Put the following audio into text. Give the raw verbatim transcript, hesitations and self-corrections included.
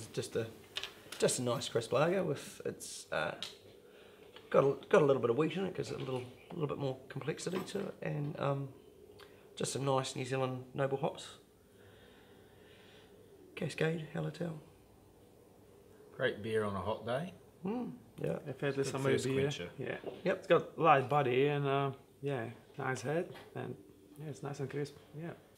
just a just a nice crisp lager with it's uh, got a, got a little bit of wheat in it, gives it a little a little bit more complexity to it, and um, just some nice New Zealand noble hops. Cascade, Hallertau. Great beer on a hot day. Mm, yeah. I've had this Good summer thirst beer. quencher. Yeah. Yep. It's got light body and uh, yeah, nice head, and yeah, it's nice and crisp. Yeah.